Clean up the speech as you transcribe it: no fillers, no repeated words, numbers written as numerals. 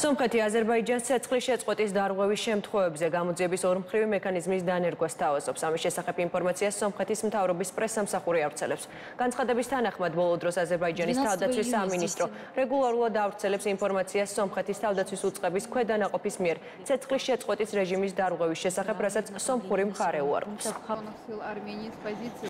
სომხეთი აზერბაიჯანს ცეცხლის შეწყვეტის დარღვევის შემთხვევებზე გამოძიების ორმხრივი მექანიზმის დანერგვას თავაზობს. ამის შესახებ ინფორმაციას სომხეთის მთავრობის პრესსამსახური ავრცელებს. განცხადების თანახმად, ბოლო დროს აზერბაიჯანის თავდაცვის სამინისტრო რეგულარულად ავრცელებს ინფორმაციას სომხეთის თავდაცვის უწყების ქვედანაყოფის მიერ ცეცხლის შეწყვეტის რეჟიმის დარღვევის შესახებ, რასაც სომხური მხარე უარყოფს.